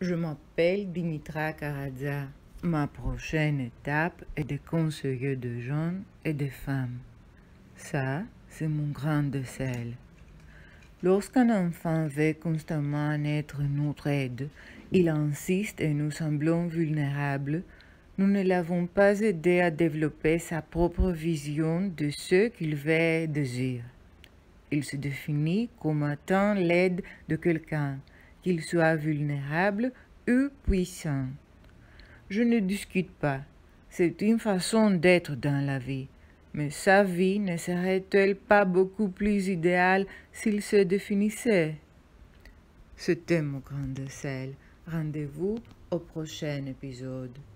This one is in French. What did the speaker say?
Je m'appelle Dimitra Karadza. Ma prochaine étape est de conseiller de jeunes et de femmes. Ça, c'est mon grand sel. Lorsqu'un enfant veut constamment être notre aide, il insiste et nous semblons vulnérables. Nous ne l'avons pas aidé à développer sa propre vision de ce qu'il veut et désire. Il se définit comme attendant l'aide de quelqu'un, qu'il soit vulnérable ou puissant. Je ne discute pas, c'est une façon d'être dans la vie. Mais sa vie ne serait-elle pas beaucoup plus idéale s'il se définissait? C'était mon grand sel. Rendez-vous au prochain épisode.